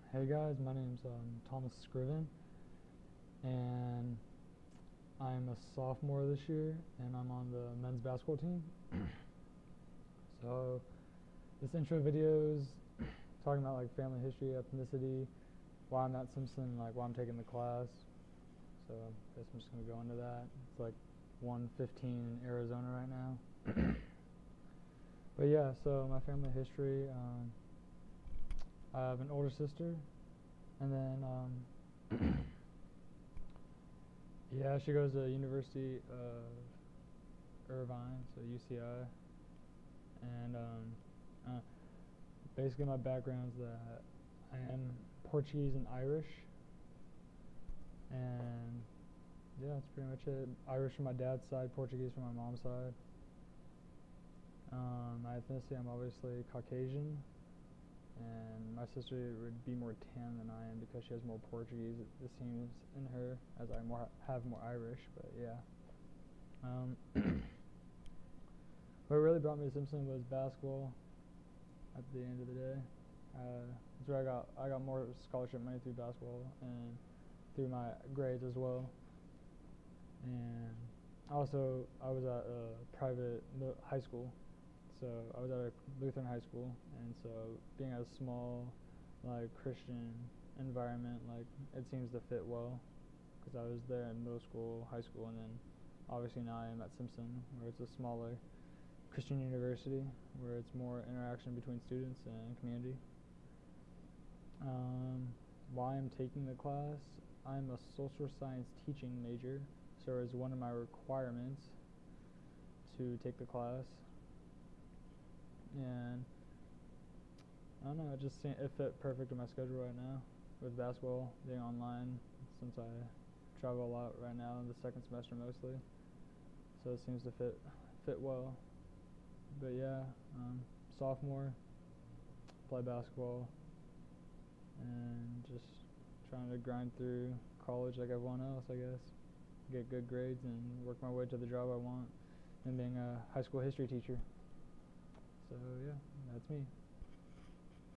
Hey guys, my name's Thomas Scriven, and I'm a sophomore this year, and I'm on the men's basketball team. So this intro video is talking about like family history, ethnicity, why I'm at Simpson, like why I'm taking the class. So I guess I'm just gonna go into that. It's like 1:15 in Arizona right now. But yeah, so my family history. I have an older sister, and then yeah, she goes to University of Irvine, so UCI, and uh, basically my background is that I am Portuguese and Irish, and yeah, that's pretty much it. Irish from my dad's side, Portuguese from my mom's side. My ethnicity, I'm obviously Caucasian, and my sister would be more tan than I am because she has more Portuguese. It seems in her, as I have more Irish. But yeah, what really brought me to Simpson was basketball. At the end of the day, that's where I got more scholarship money through basketball and through my grades as well. And also, I was at a private high school, so I was at a Lutheran high school, and so being at a small, like Christian environment, like it seems to fit well, because I was there in middle school, high school, and then obviously now I am at Simpson, where it's a smaller Christian university, where it's more interaction between students and community. Why I'm taking the class, I'm a social science teaching major, so it's one of my requirements to take the class. And I don't know, it fit perfect in my schedule right now with basketball being online, since I travel a lot right now in the second semester mostly. So it seems to fit well. But yeah, sophomore, play basketball, and just trying to grind through college like everyone else, I guess. Get good grades and work my way to the job I want, and being a high school history teacher. So yeah, that's me.